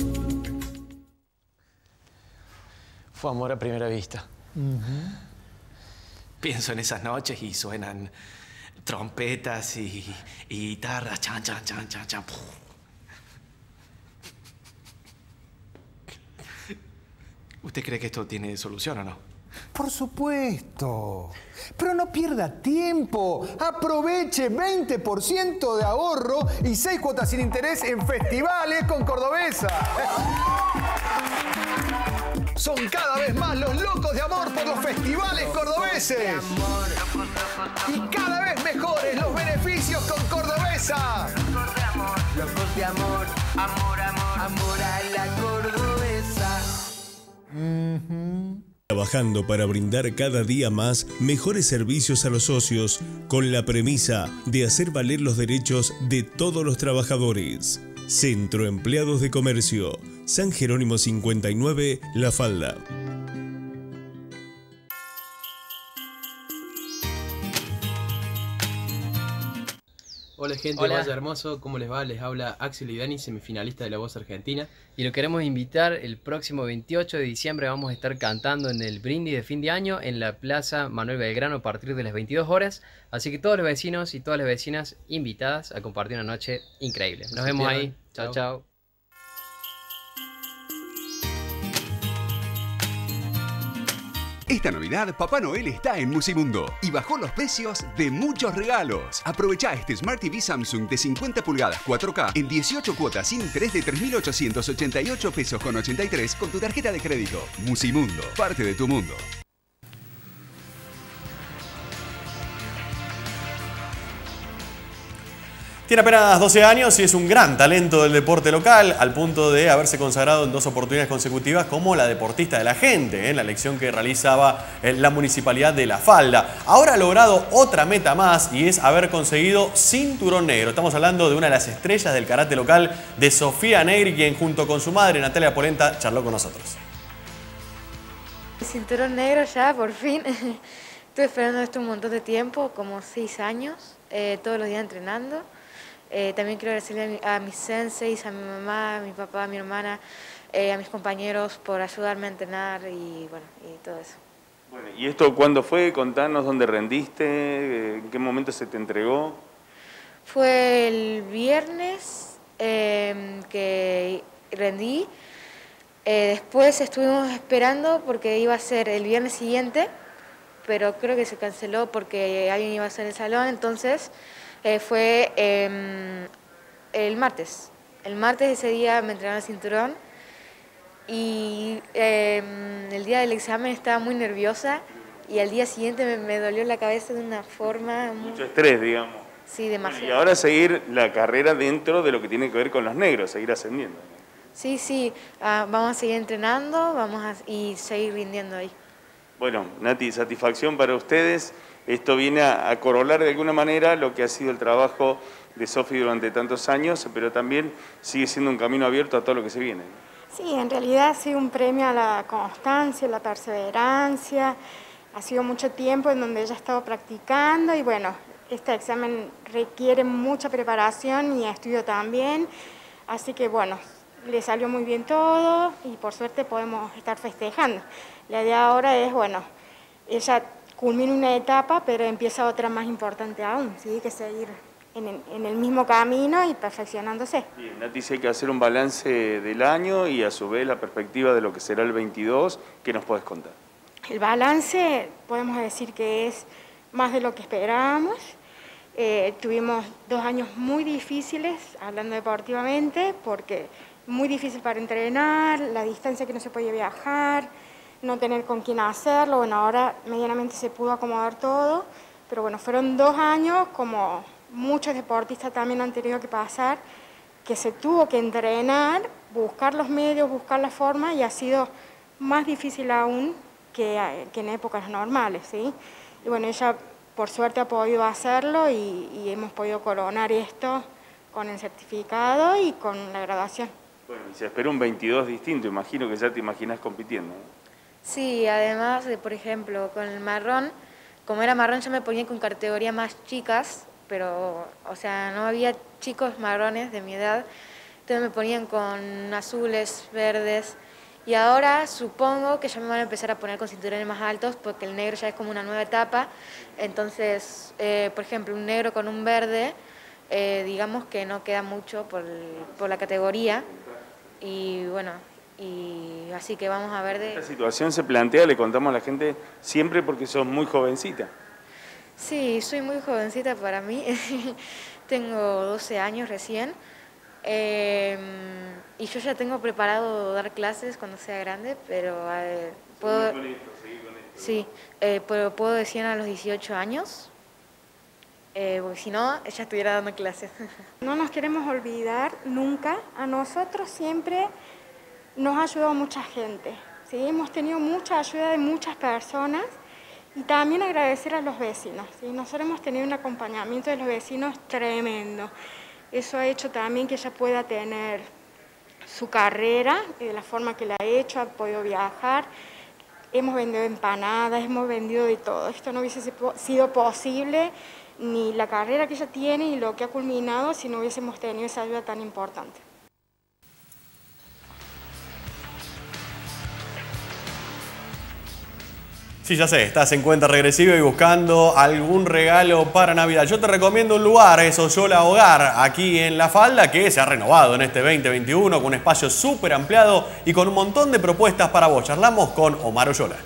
Fue amor a primera vista. Uh-huh. Pienso en esas noches y suenan trompetas y, y guitarras. Chan, chan, chan, chan, chan. ¿Usted cree que esto tiene solución o no? Por supuesto. Pero no pierda tiempo. Aproveche veinte por ciento de ahorro y seis cuotas sin interés en Festivales con Cordobesa. Son cada vez más los locos de amor por los festivales cordobeses. Y cada vez mejores los beneficios con Cordobesa. Locos de amor, amor, amor, amor a la cordobesa. Uh-huh. Trabajando para brindar cada día más mejores servicios a los socios con la premisa de hacer valer los derechos de todos los trabajadores. Centro Empleados de Comercio, San Jerónimo cincuenta y nueve, La Falda. Hola gente, Hola. Valle Hermoso, ¿cómo les va? Les habla Axel y Dani, semifinalista de La Voz Argentina. Y lo queremos invitar el próximo veintiocho de diciembre. Vamos a estar cantando en el brindis de fin de año en la Plaza Manuel Belgrano a partir de las veintidós horas. Así que todos los vecinos y todas las vecinas invitadas a compartir una noche increíble. Nos vemos ahí. Chao, chao. Esta Navidad, Papá Noel está en Musimundo y bajó los precios de muchos regalos. Aprovecha este Smart T V Samsung de cincuenta pulgadas cuatro K en dieciocho cuotas sin interés de tres mil ochocientos ochenta y ocho pesos con ochenta y tres con tu tarjeta de crédito. Musimundo, parte de tu mundo. Tiene apenas doce años y es un gran talento del deporte local, al punto de haberse consagrado en dos oportunidades consecutivas como la deportista de la gente, en la elección que realizaba la Municipalidad de La Falda. Ahora ha logrado otra meta más y es haber conseguido cinturón negro. Estamos hablando de una de las estrellas del karate local, de Sofía Negri, quien junto con su madre Natalia Polenta charló con nosotros. Cinturón negro ya, por fin. Estuve esperando esto un montón de tiempo, como seis años, eh, todos los días entrenando. Eh, también quiero agradecerle a, mi, a mis senseis, a mi mamá, a mi papá, a mi hermana, eh, a mis compañeros por ayudarme a entrenar y bueno, y todo eso. Bueno, ¿y esto cuándo fue? Contanos dónde rendiste, en qué momento se te entregó. Fue el viernes eh, que rendí, eh, después estuvimos esperando porque iba a ser el viernes siguiente, pero creo que se canceló porque alguien iba a hacer el salón, entonces... Eh, fue eh, el martes. El martes ese día me entregaron el cinturón y eh, el día del examen estaba muy nerviosa y al día siguiente me, me dolió la cabeza de una forma... Muy... Mucho estrés, digamos. Sí, demasiado. Y ahora seguir la carrera dentro de lo que tiene que ver con los negros, seguir ascendiendo. Sí, sí, uh, vamos a seguir entrenando vamos a, y seguir rindiendo ahí. Bueno, Nati, satisfacción para ustedes. Esto viene a, a corolar de alguna manera lo que ha sido el trabajo de Sofi durante tantos años, pero también sigue siendo un camino abierto a todo lo que se viene. Sí, en realidad ha sido un premio a la constancia, la perseverancia. Ha sido mucho tiempo en donde ella ha estado practicando y bueno, este examen requiere mucha preparación y estudio también. Así que bueno, le salió muy bien todo y por suerte podemos estar festejando. La idea ahora es, bueno, ella culmina una etapa, pero empieza otra más importante aún, ¿sí? Que seguir en el, en el mismo camino y perfeccionándose. Bien, Nati, si hay que hacer un balance del año y a su vez la perspectiva de lo que será el veintidós, ¿qué nos puedes contar? El balance, podemos decir que es más de lo que esperábamos. Eh, tuvimos dos años muy difíciles, hablando deportivamente, porque muy difícil para entrenar, la distancia que no se podía viajar, no tener con quién hacerlo. Bueno, ahora medianamente se pudo acomodar todo, pero bueno, fueron dos años, como muchos deportistas también han tenido que pasar, que se tuvo que entrenar, buscar los medios, buscar la forma, y ha sido más difícil aún que, que en épocas normales, ¿sí? Y bueno, ella por suerte ha podido hacerlo y, y hemos podido coronar esto con el certificado y con la graduación. Bueno, y se espera un veintidós distinto, imagino que ya te imaginas compitiendo, ¿no? Sí, además, de, por ejemplo, con el marrón, como era marrón yo me ponía con categorías más chicas, pero, o sea, no había chicos marrones de mi edad, entonces me ponían con azules, verdes, y ahora supongo que ya me van a empezar a poner con cinturones más altos porque el negro ya es como una nueva etapa, entonces, eh, por ejemplo, un negro con un verde, eh, digamos que no queda mucho por, por la categoría, y bueno, y así que vamos a ver de... Esta situación se plantea, le contamos a la gente siempre porque sos muy jovencita. Sí, soy muy jovencita para mí, tengo doce años recién, eh, y yo ya tengo preparado dar clases cuando sea grande, pero eh, puedo... Seguí con esto, seguí con esto. Sí, eh, pero puedo decir a los dieciocho años, eh, porque si no, ella estuviera dando clases. No nos queremos olvidar nunca, a nosotros siempre nos ha ayudado mucha gente, ¿sí? Hemos tenido mucha ayuda de muchas personas y también agradecer a los vecinos, ¿sí? Nosotros hemos tenido un acompañamiento de los vecinos tremendo. Eso ha hecho también que ella pueda tener su carrera de la forma que la ha hecho, ha podido viajar. Hemos vendido empanadas, hemos vendido de todo. Esto no hubiese sido posible ni la carrera que ella tiene y lo que ha culminado si no hubiésemos tenido esa ayuda tan importante. Sí, ya sé, estás en cuenta regresiva y buscando algún regalo para Navidad. Yo te recomiendo un lugar, es Oyola Hogar, aquí en La Falda, que se ha renovado en este veinte veintiuno con un espacio súper ampliado y con un montón de propuestas para vos. Charlamos con Omar Oyola.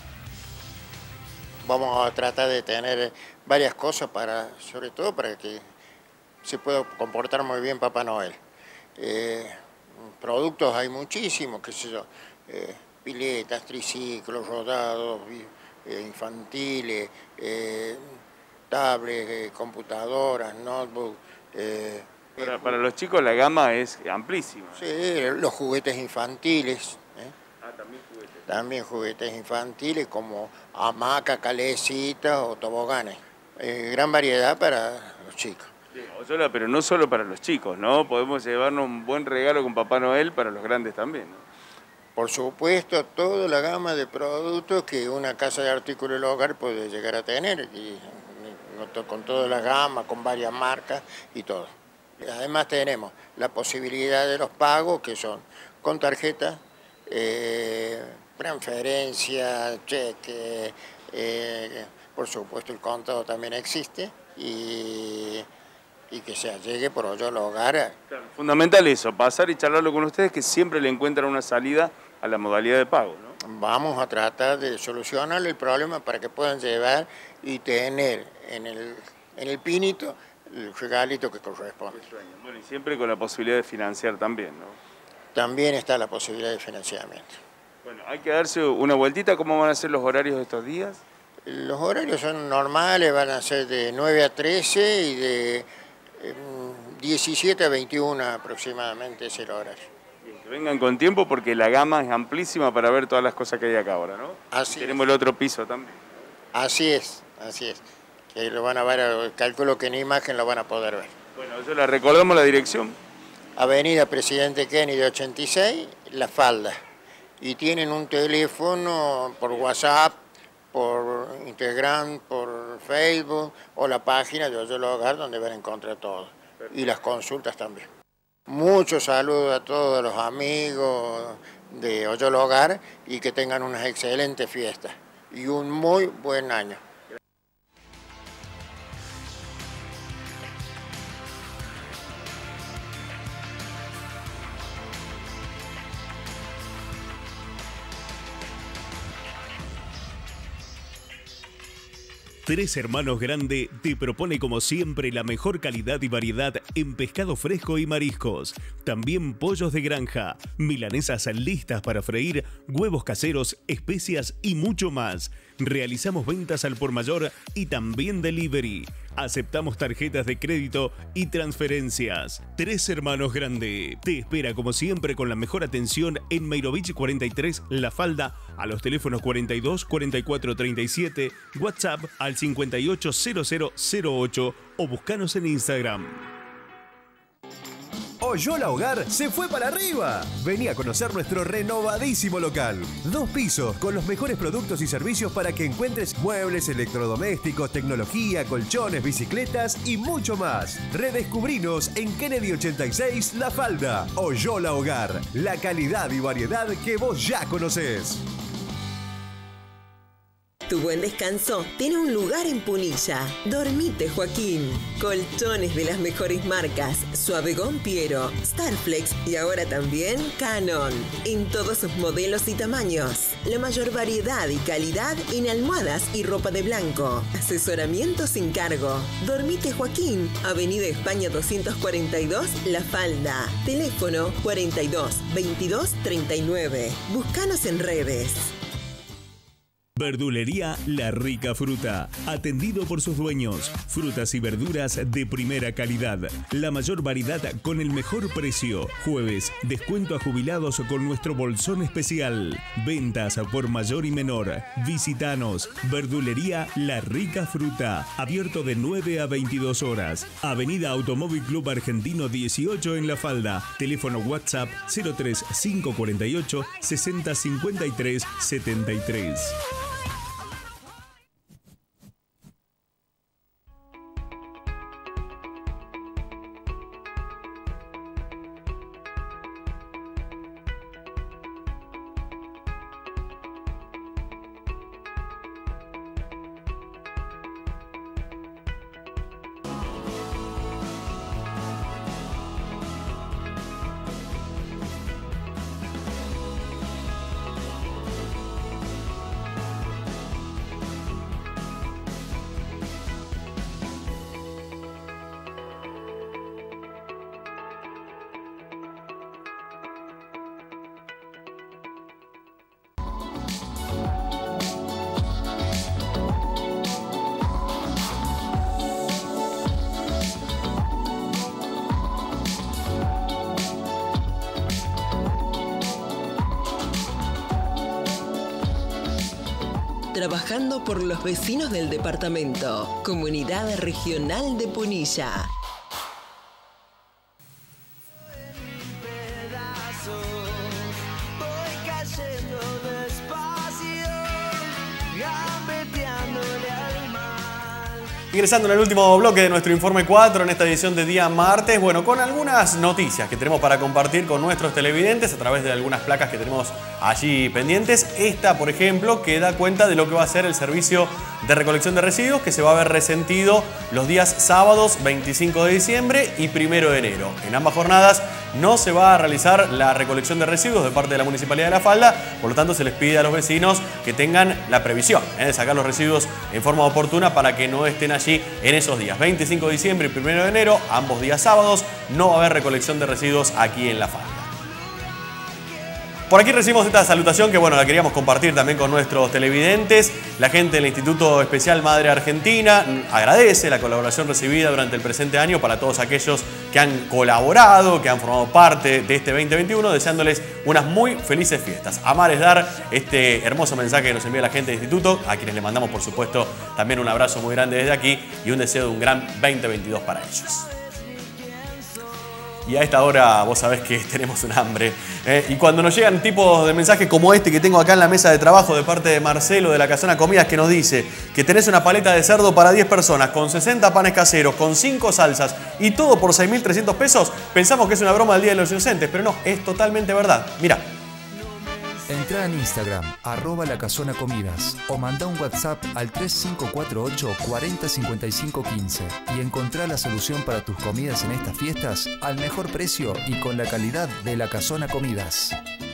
Vamos a tratar de tener varias cosas, para, sobre todo para que se pueda comportar muy bien Papá Noel. Eh, productos hay muchísimos, qué sé yo. Eh, piletas, triciclos, rodados, eh, infantiles, eh, tablets, eh, computadoras, notebooks. Eh, para, para los chicos la gama es amplísima. Sí, los juguetes infantiles. ¿eh? Ah, también juguetes. También juguetes infantiles como hamacas, calecitas o toboganes. Eh, gran variedad para los chicos. Oyola, pero no solo para los chicos, ¿no? Podemos llevarnos un buen regalo con Papá Noel para los grandes también, ¿no? Por supuesto, toda la gama de productos que una casa de artículos del hogar puede llegar a tener, y con toda la gama, con varias marcas y todo. Además tenemos la posibilidad de los pagos, que son con tarjeta, eh, transferencia, cheque, eh, por supuesto el contado también existe, y, y que se llegue por Oyola Hogar. Claro, fundamental eso, pasar y charlarlo con ustedes, que siempre le encuentran una salida a la modalidad de pago, ¿no? Vamos a tratar de solucionar el problema para que puedan llevar y tener en el, en el pinito el regalito que corresponde. Bueno, y siempre con la posibilidad de financiar también, ¿no? También está la posibilidad de financiamiento. Bueno, hay que darse una vueltita. ¿Cómo van a ser los horarios de estos días? Los horarios son normales, van a ser de nueve a trece y de eh, diecisiete a veintiuno aproximadamente es el horario. Bien, que vengan con tiempo porque la gama es amplísima para ver todas las cosas que hay acá ahora, ¿no? Así Tenemos es. el otro piso también. Así es, así es. Que lo van a ver, calculo que en imagen lo van a poder ver. Bueno, eso la recordamos la dirección. Avenida Presidente Kennedy ochenta y seis, La Falda. Y tienen un teléfono por WhatsApp, por Instagram, por Facebook o la página de Oyolo Hogar donde van a encontrar todo. Y las consultas también. Muchos saludos a todos los amigos de Oyolo Hogar y que tengan unas excelentes fiestas y un muy buen año. Tres Hermanos Grande te propone como siempre la mejor calidad y variedad en pescado fresco y mariscos. También pollos de granja, milanesas listas para freír, huevos caseros, especias y mucho más. Realizamos ventas al por mayor y también delivery. Aceptamos tarjetas de crédito y transferencias. Tres Hermanos Grande te espera como siempre con la mejor atención en Meirovich cuarenta y tres La Falda, a los teléfonos cuarenta y dos, cuarenta y cuatro, treinta y siete, WhatsApp al cincuenta y ocho cero cero cero ocho o buscanos en Instagram. Oyolo Hogar se fue para arriba. Vení a conocer nuestro renovadísimo local. Dos pisos con los mejores productos y servicios para que encuentres muebles, electrodomésticos, tecnología, colchones, bicicletas y mucho más. Redescubrinos en Kennedy ochenta y seis La Falda. Oyolo Hogar, la calidad y variedad que vos ya conocés. Tu buen descanso tiene un lugar en Punilla. Dormite, Joaquín. Colchones de las mejores marcas. Suavegón Piero, Starflex y ahora también Canon. En todos sus modelos y tamaños. La mayor variedad y calidad en almohadas y ropa de blanco. Asesoramiento sin cargo. Dormite, Joaquín. Avenida España doscientos cuarenta y dos, La Falda. Teléfono cuarenta y dos, veintidós, treinta y nueve. Búscanos en redes. Verdulería La Rica Fruta, atendido por sus dueños. Frutas y verduras de primera calidad. La mayor variedad con el mejor precio. Jueves, descuento a jubilados con nuestro bolsón especial. Ventas por mayor y menor. Visítanos. Verdulería La Rica Fruta, abierto de nueve a veintidós horas. Avenida Automóvil Club Argentino dieciocho en La Falda. Teléfono WhatsApp cero tres cinco cuarenta y ocho sesenta cincuenta y tres setenta y tres. Trabajando por los vecinos del departamento. Comunidad Regional de Punilla. Ingresando en el último bloque de nuestro Informe cuatro en esta edición de día martes, bueno, con algunas noticias que tenemos para compartir con nuestros televidentes a través de algunas placas que tenemos allí pendientes. Esta, por ejemplo, que da cuenta de lo que va a ser el servicio de recolección de residuos, que se va a ver resentido los días sábados veinticinco de diciembre y primero de enero. En ambas jornadas no se va a realizar la recolección de residuos de parte de la Municipalidad de La Falda, por lo tanto se les pide a los vecinos que tengan la previsión ¿eh? de sacar los residuos en forma oportuna para que no estén allí en esos días. veinticinco de diciembre y primero de enero, ambos días sábados, no va a haber recolección de residuos aquí en La Falda. Por aquí recibimos esta salutación que, bueno, la queríamos compartir también con nuestros televidentes. La gente del Instituto Especial Madre Argentina agradece la colaboración recibida durante el presente año para todos aquellos que han colaborado, que han formado parte de este veinte veintiuno, deseándoles unas muy felices fiestas. Amar es dar, este hermoso mensaje que nos envía la gente del Instituto, a quienes le mandamos, por supuesto, también un abrazo muy grande desde aquí y un deseo de un gran veinte veintidós para ellos. Y a esta hora vos sabés que tenemos un hambre. ¿eh? Y cuando nos llegan tipos de mensajes como este que tengo acá en la mesa de trabajo de parte de Marcelo de la Casona Comidas, que nos dice que tenés una paleta de cerdo para diez personas, con sesenta panes caseros, con cinco salsas y todo por seis mil trescientos pesos, pensamos que es una broma del Día de los Inocentes, pero no, es totalmente verdad. Mirá. Entrá en Instagram, arroba la casona comidas, o manda un WhatsApp al tres cinco cuatro ocho, cuarenta, cincuenta y cinco, quince y encontrá la solución para tus comidas en estas fiestas al mejor precio y con la calidad de la Casona Comidas.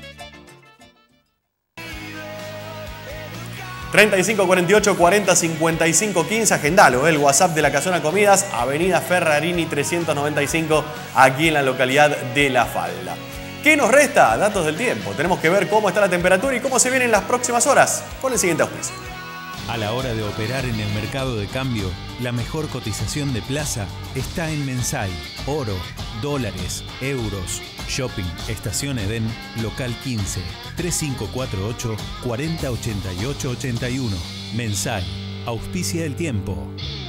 treinta y cinco cuarenta y ocho, cuarenta, cincuenta y cinco, quince, agendalo, ¿eh? El WhatsApp de la Casona Comidas, Avenida Ferrarini trescientos noventa y cinco, aquí en la localidad de La Falda. ¿Qué nos resta? Datos del tiempo. Tenemos que ver cómo está la temperatura y cómo se vienen las próximas horas con el siguiente auspicio. A la hora de operar en el mercado de cambio, la mejor cotización de plaza está en Mensai. Oro, dólares, euros, shopping, estación Edén, local quince, tres cinco cuatro ocho, cuarenta, ochenta y ocho, ochenta y uno. Mensai, auspicia el tiempo.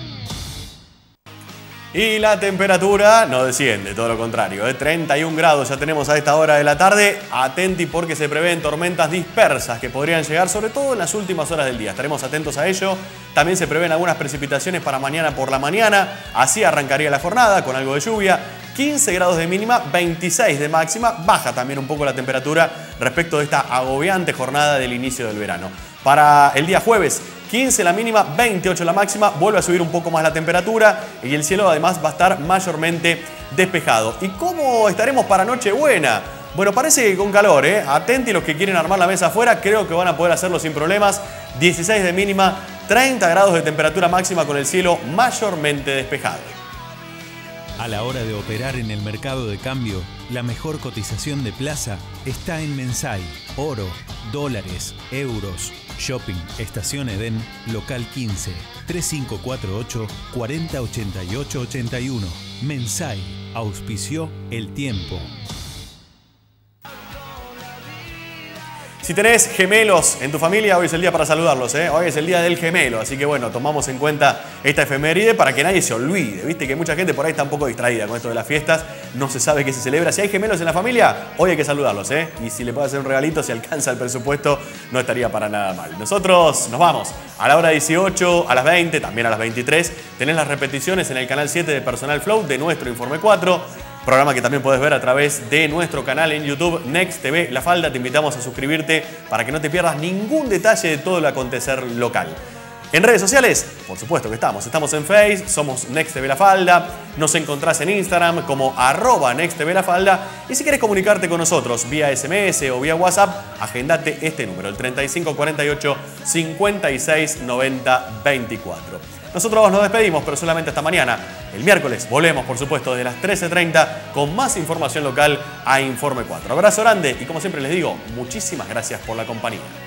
Y la temperatura no desciende, todo lo contrario, ¿eh? treinta y un grados ya tenemos a esta hora de la tarde. Atenti porque se prevén tormentas dispersas que podrían llegar sobre todo en las últimas horas del día. Estaremos atentos a ello. También se prevén algunas precipitaciones para mañana por la mañana. Así arrancaría la jornada con algo de lluvia. quince grados de mínima, veintiséis de máxima. Baja también un poco la temperatura respecto de esta agobiante jornada del inicio del verano. Para el día jueves, quince la mínima, veintiocho la máxima, vuelve a subir un poco más la temperatura y el cielo además va a estar mayormente despejado. ¿Y cómo estaremos para Nochebuena? Bueno, parece que con calor, ¿eh? Atenti los que quieren armar la mesa afuera, creo que van a poder hacerlo sin problemas. dieciséis de mínima, treinta grados de temperatura máxima con el cielo mayormente despejado. A la hora de operar en el mercado de cambio, la mejor cotización de plaza está en Mensai. Oro, dólares, euros, shopping, estación Edén, local quince, tres cinco cuatro ocho, cuarenta, ochenta y ocho, ochenta y uno. Mensai, auspició el tiempo. Si tenés gemelos en tu familia, hoy es el día para saludarlos, ¿eh? Hoy es el día del gemelo, así que bueno, tomamos en cuenta esta efeméride para que nadie se olvide. Viste que mucha gente por ahí está un poco distraída con esto de las fiestas, no se sabe qué se celebra. Si hay gemelos en la familia, hoy hay que saludarlos, ¿eh? Y si le puede hacer un regalito, si alcanza el presupuesto, no estaría para nada mal. Nosotros nos vamos a la hora dieciocho, a las veinte, también a las veintitrés. Tenés las repeticiones en el canal siete de Personal Flow de nuestro Informe cuatro. Programa que también puedes ver a través de nuestro canal en YouTube, Next T V La Falda. Te invitamos a suscribirte para que no te pierdas ningún detalle de todo el acontecer local. En redes sociales, por supuesto que estamos. Estamos en Face, somos Next T V La Falda. Nos encontrás en Instagram como arroba Next T V La Falda. Y si querés comunicarte con nosotros vía S M S o vía WhatsApp, agendate este número, el treinta y cinco cuarenta y ocho, cincuenta y seis, noventa, veinticuatro. Nosotros nos despedimos, pero solamente hasta mañana. El miércoles volvemos, por supuesto, desde las trece treinta con más información local a Informe cuatro. Abrazo grande y como siempre les digo, muchísimas gracias por la compañía.